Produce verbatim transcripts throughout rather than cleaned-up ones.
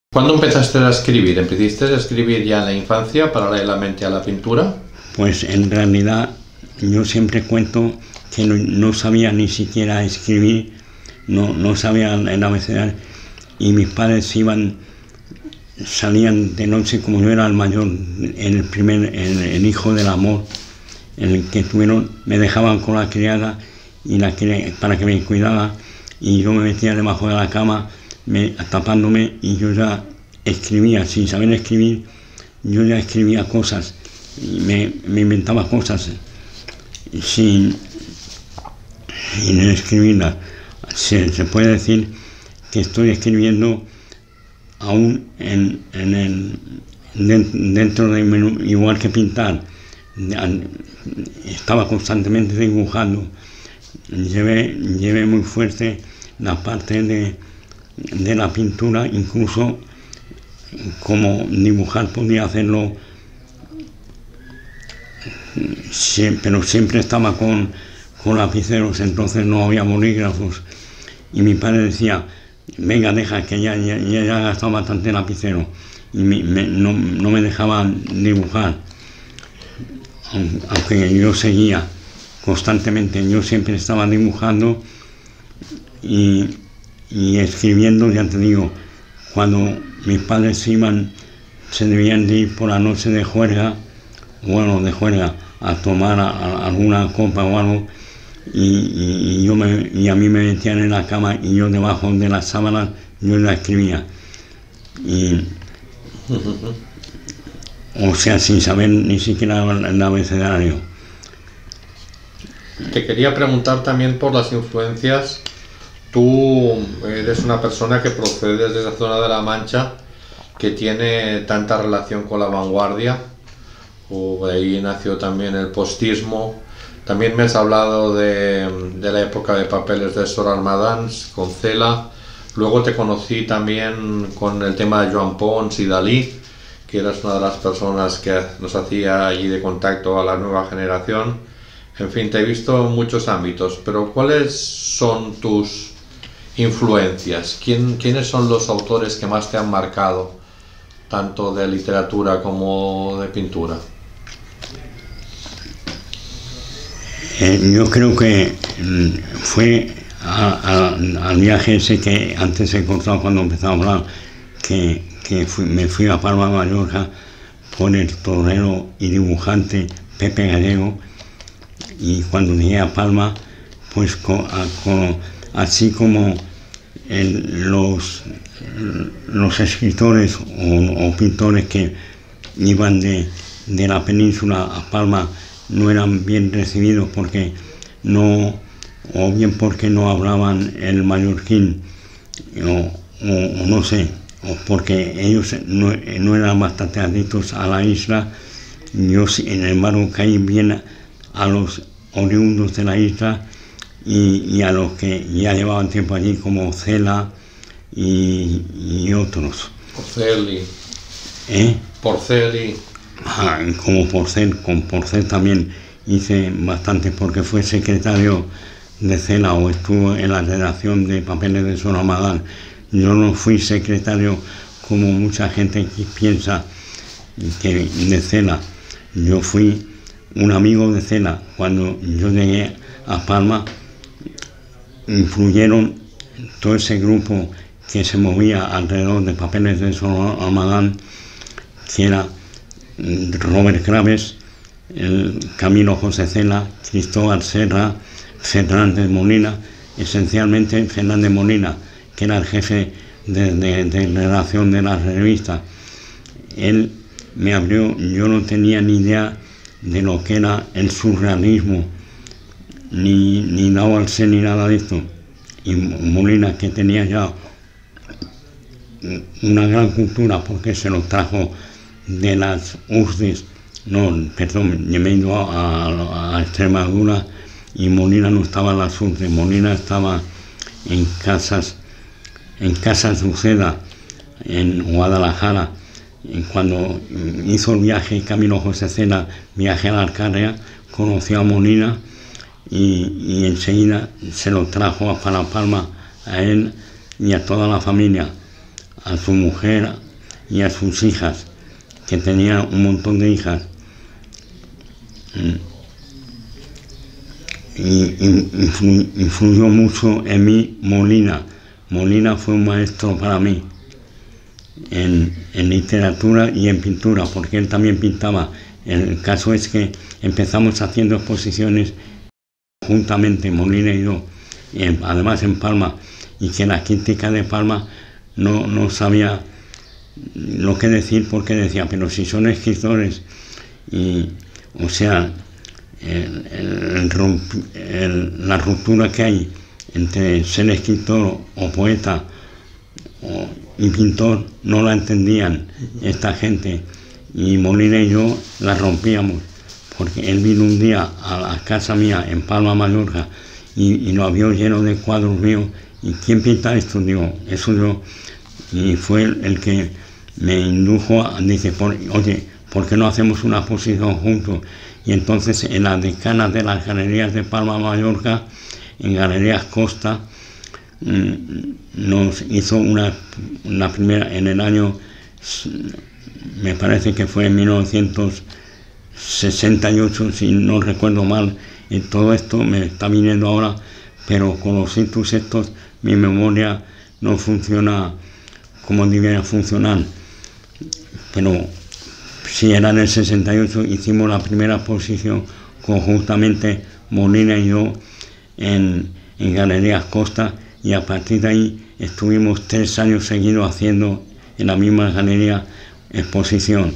¿Cuándo empezaste a escribir? ¿Empezaste a escribir ya en la infancia, paralelamente a la pintura? Pues en realidad yo siempre cuento que no, no sabía ni siquiera escribir, no, no sabía el abecedario, y mis padres iban, salían de noche, como yo era el mayor, el primer, el, el hijo del amor, el que tuvieron, me dejaban con la criada y la para que me cuidara, y yo me metía debajo de la cama, me, tapándome, y yo ya escribía, sin saber escribir, yo ya escribía cosas, y me, me inventaba cosas sin, sin escribirlas. Se, se puede decir que estoy escribiendo aún en, en el, dentro de menú, igual que pintar. Estaba constantemente dibujando. Llevé, llevé muy fuerte la parte de, de la pintura, incluso como dibujar podía hacerlo, pero siempre estaba con, con lapiceros, entonces no había bolígrafos, y mi padre decía, venga, deja, que ya, ya, ya he gastado bastante lapicero, y me, me, no, no me dejaba dibujar, aunque yo seguía constantemente, yo siempre estaba dibujando y, y escribiendo. Ya te digo, cuando mis padres iban, se debían de ir por la noche de juerga, bueno, de juerga, a tomar a, a alguna copa o algo, y, y, y, yo me, y a mí me metían en la cama, y yo debajo de las sábanas yo la escribía, y, o sea, sin saber ni siquiera el abecedario. Te quería preguntar también por las influencias. Tú eres una persona que procede desde esa zona de La Mancha, que tiene tanta relación con la vanguardia, o ahí nació también el postismo. También me has hablado de, de la época de papeles de Sor Almadans con Cela. Luego te conocí también con el tema de Joan Pons y Dalí, que eras una de las personas que nos hacía allí de contacto a la nueva generación. En fin, te he visto en muchos ámbitos, pero ¿cuáles son tus influencias? ¿Quién, ¿Quiénes son los autores que más te han marcado, tanto de literatura como de pintura? Eh, yo creo que fue a, a, al viaje ese que antes he contado cuando empezaba a hablar, que, que fui, me fui a Palma de Mallorca con el torero y dibujante Pepe Gallego, y cuando llegué a Palma, pues con, a, con, así como el, los, los escritores o, o pintores que iban de, de la península a Palma no eran bien recibidos, porque no, o bien porque no hablaban el mallorquín, o, o, o no sé, o porque ellos no, no eran bastante adictos a la isla. Yo, sin embargo, caí bien a los oriundos de la isla y, y a los que ya llevaban tiempo allí, como Cela y, y otros. Porcel. ¿Eh? Porcel. Ah, como Porcel, con Porcel también hice bastante, porque fue secretario de Cela o estuvo en la redacción de papeles de Sor Almadans. Yo no fui secretario como mucha gente que piensa que de Cela. Yo fui un amigo de Cela. Cuando yo llegué a Palma, influyeron todo ese grupo que se movía alrededor de papeles de Sor Almadans, que era Robert Graves, el Camilo José Cela, Cristóbal Serra, Fernández Molina, esencialmente Fernández Molina, que era el jefe de, de, de redacción de la revista. Él me abrió, yo no tenía ni idea de lo que era el surrealismo, ni, ni Naualse ni nada de esto. Y Molina, que tenía ya una gran cultura, porque se lo trajo de las U R S S, no, perdón, me he ido a, a, a Extremadura, y Molina no estaba en las U R S S, Molina estaba en Casas, en Casas Uceda, en Guadalajara. Y cuando hizo el viaje Camilo José Cela, viaje a la Alcarria, conoció a Molina, y, y enseguida se lo trajo para Palma a él y a toda la familia. a su mujer y a sus hijas, que tenía un montón de hijas. Y influyó mucho en mí Molina. Molina fue un maestro para mí en, en literatura y en pintura, porque él también pintaba. El caso es que empezamos haciendo exposiciones juntamente, Molina y yo, y en, además en Palma, y que la crítica de Palma no, no sabía lo que decir, porque decía, pero si son escritores, y o sea, el, el, el, la ruptura que hay entre ser escritor o poeta o, y pintor no la entendían esta gente, y Molina y yo la rompíamos, porque él vino un día a la casa mía en Palma, Mallorca, y, y lo vio lleno de cuadros míos. ¿Y quién pinta esto? Digo, eso yo. Y fue el, el que me indujo a, dice, por, oye, ¿por qué no hacemos una exposición juntos? Y entonces en las decanas de las galerías de Palma, Mallorca, en Galerías Costa, mmm, nos hizo una, una primera, en el año, me parece que fue en mil novecientos sesenta y ocho, si no recuerdo mal, y todo esto me está viniendo ahora, pero con los hitos estos mi memoria no funciona como debería funcionar. Pero si era en el sesenta y ocho, hicimos la primera exposición conjuntamente Molina y yo en, en Galerías Costa, y a partir de ahí estuvimos tres años seguidos haciendo en la misma galería exposición.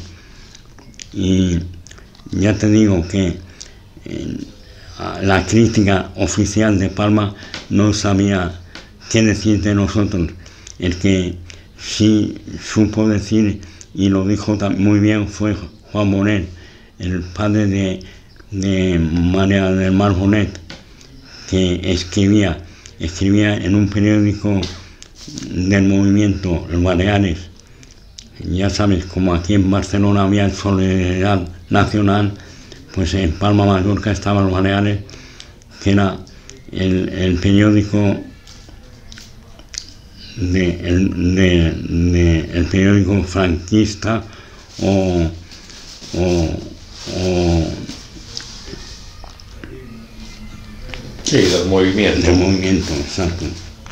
Y ya te digo que eh, la crítica oficial de Palma no sabía qué decir de nosotros. El que sí supo decir, y lo dijo muy bien, fue Juan Bonet, el padre de, de María del Mar Bonet, que escribía, escribía en un periódico del movimiento, el Baleares. Ya sabes, como aquí en Barcelona había Solidaridad Nacional, pues en Palma, Mallorca estaba el Baleares, que era el, el periódico de, el, de, de, el periódico franquista o, o, o sí, del movimiento. Del movimiento, exacto.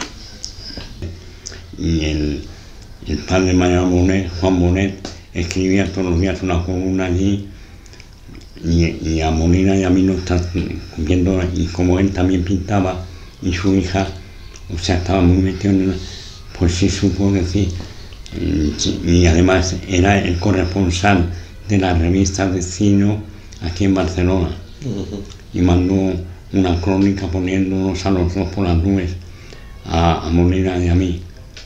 Y el, el padre María Bonet, Juan Bonet, escribía todos los días una columna allí, y, y a Molina y a mí nos está viendo, y como él también pintaba, y su hija, o sea, estaba muy metido en el, pues sí supo decir, y, y además era el corresponsal de la revista de Cino aquí en Barcelona, uh-huh. Y mandó una crónica poniéndonos a los dos por las nubes, a, a Molina y a mí.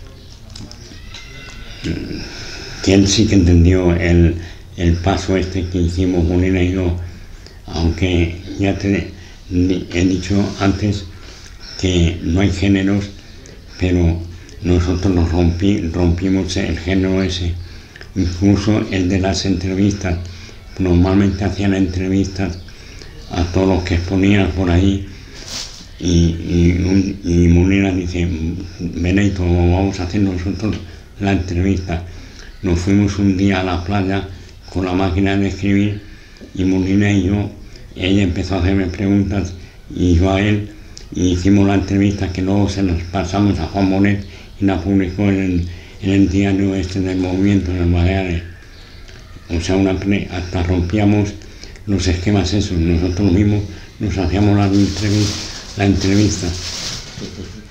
Que él sí que entendió el, el paso este que hicimos Molina y yo, aunque ya te he dicho antes que no hay géneros, pero nosotros nos rompí, rompimos el género ese, incluso el de las entrevistas. Normalmente hacían entrevistas a todos los que exponían por ahí, y, y, y Molina dice, Benito, vamos a hacer nosotros la entrevista. Nos fuimos un día a la playa con la máquina de escribir, y Molina y yo, ella empezó a hacerme preguntas y yo a él, y hicimos la entrevista que luego se las pasamos a Juan Bonet y la publicó en el, en el diario este del movimiento, en el Baleares. O sea, una, hasta rompíamos los esquemas esos, nosotros mismos nos hacíamos la entrevista. La entrevista.